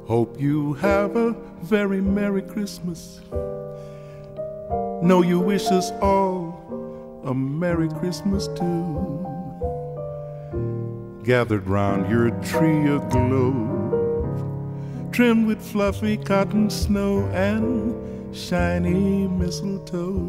Hope you have a very Merry Christmas. Know you wish us all a Merry Christmas too. Gathered round your tree aglow, trimmed with fluffy cotton snow and shiny mistletoe.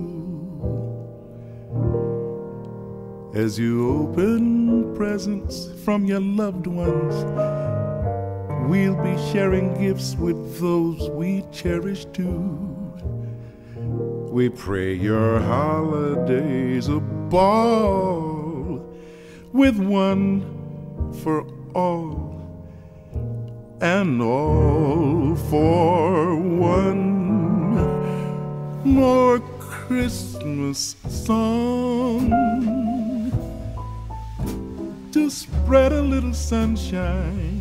As you open presents from your loved ones, we'll be sharing gifts with those we cherish too. We pray your holidays a ball, with one for all and all for one. More Christmas song to spread a little sunshine,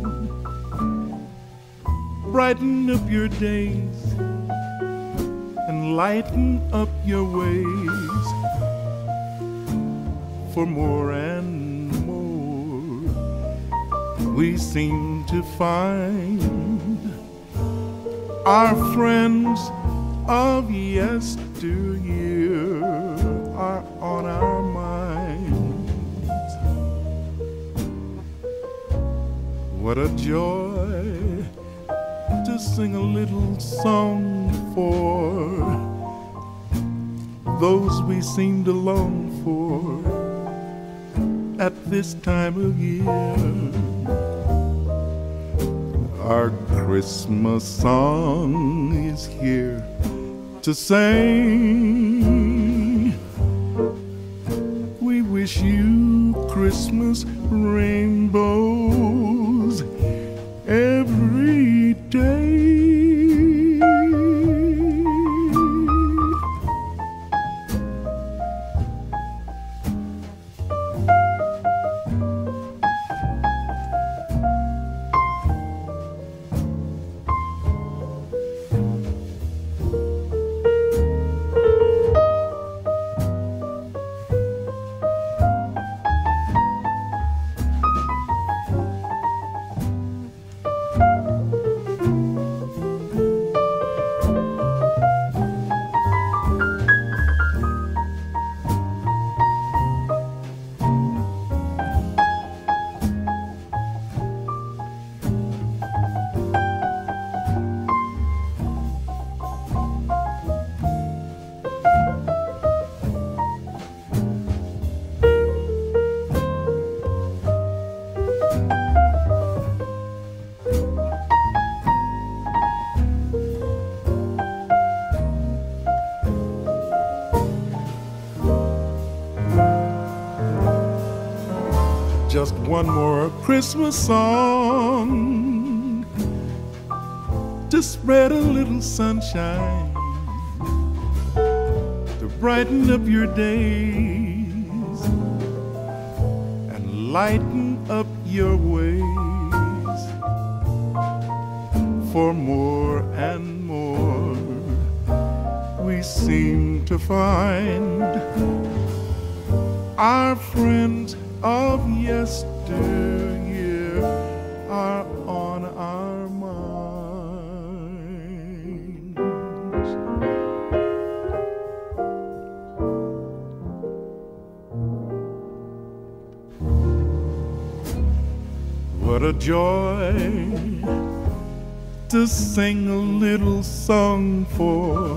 brighten up your days and lighten up your ways. For more and more we seem to find our friends of yesteryear are on our minds. What a joy to sing a little song for those we seem to long for at this time of year. Our Christmas song is here to sing. We wish you Christmas rainbows every day. Just one more Christmas song to spread a little sunshine, to brighten up your days and lighten up your ways. For more and more we seem to find our friends of yesteryear are on our minds. What a joy to sing a little song for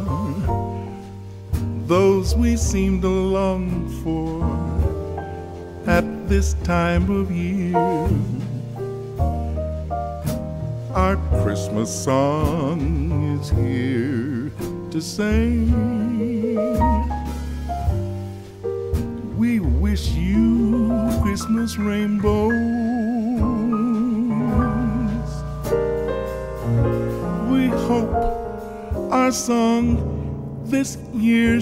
those we seem to long for at this time of year. Our Christmas song is here to sing. We wish you Christmas rainbows. We hope our song this year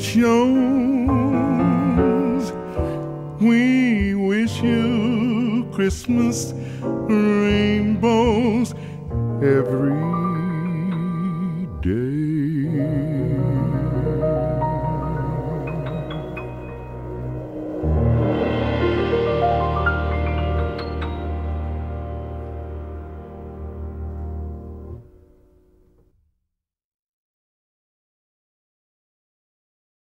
shows. We wish you Christmas rainbows every